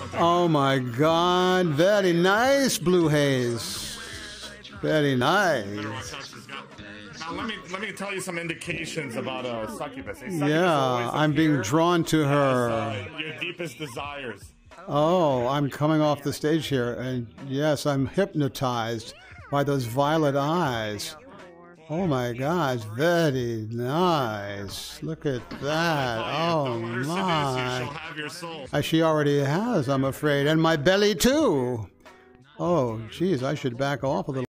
Oh my God! Very nice, Blu Haze. Very nice. Now let me tell you some indications about succubus. Yeah, I'm being drawn to her. Your deepest desires. Oh, I'm coming off the stage here, and yes, I'm hypnotized by those violet eyes. Oh my gosh, very nice. Look at that. Oh my. She already has, I'm afraid. And my belly too. Oh, geez, I should back off a little.